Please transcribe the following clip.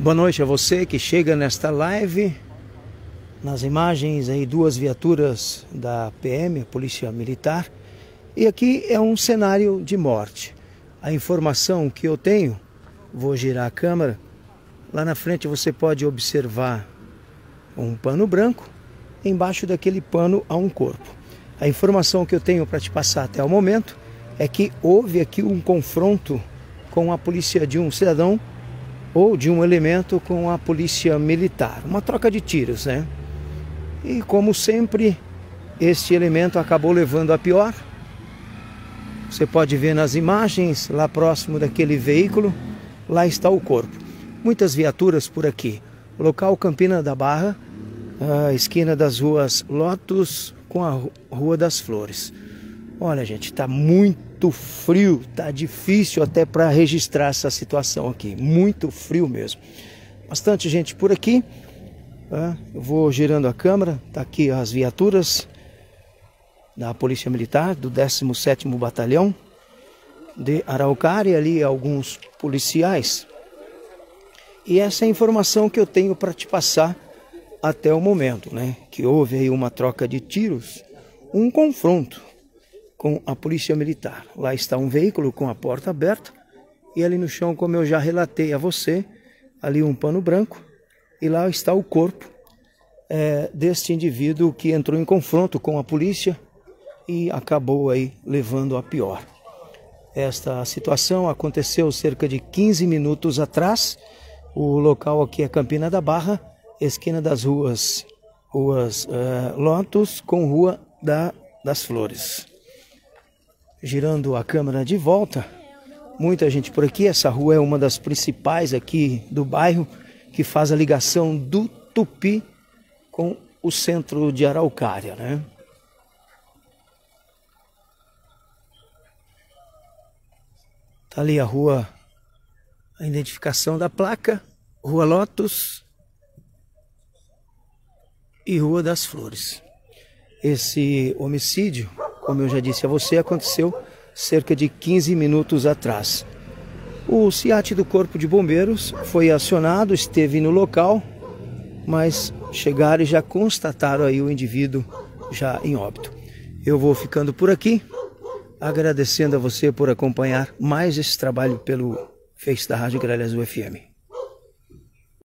Boa noite a você que chega nesta live. Nas imagens aí, duas viaturas da PM, a Polícia Militar. E aqui é um cenário de morte. A informação que eu tenho, vou girar a câmera. Lá na frente você pode observar um pano branco. Embaixo daquele pano há um corpo. A informação que eu tenho para te passar até o momento é que houve aqui um confronto com a polícia de um cidadão ou de um elemento com a polícia militar. Uma troca de tiros, né? E como sempre, este elemento acabou levando a pior. Você pode ver nas imagens, lá próximo daquele veículo, lá está o corpo. Muitas viaturas por aqui. Local Campina da Barra, a esquina das ruas Lotus com a Rua das Flores. Olha, gente, está muito frio, está difícil até para registrar essa situação aqui, muito frio mesmo. Bastante gente por aqui, eu vou girando a câmera, tá aqui as viaturas da Polícia Militar, do 17º Batalhão de Araucária, ali alguns policiais. E essa é a informação que eu tenho para te passar até o momento, né? Que houve aí uma troca de tiros, um confronto com a Polícia Militar. Lá está um veículo com a porta aberta e ali no chão, como eu já relatei a você, ali um pano branco e lá está o corpo deste indivíduo que entrou em confronto com a polícia e acabou aí levando a pior. Esta situação aconteceu cerca de 15 minutos atrás. O local aqui é Campina da Barra, esquina das ruas Lotus com Rua das Flores. Girando a câmera de volta, muita gente por aqui. Essa rua é uma das principais aqui do bairro, que faz a ligação do Tupi com o centro de Araucária, né? Tá ali a rua, a identificação da placa, Rua Lotus e Rua das Flores. Esse homicídio, como eu já disse a você, aconteceu cerca de 15 minutos atrás. O SIAT do Corpo de Bombeiros foi acionado, esteve no local, mas chegaram e já constataram aí o indivíduo já em óbito. Eu vou ficando por aqui, agradecendo a você por acompanhar mais esse trabalho pelo Face da Rádio Gralha Azul FM.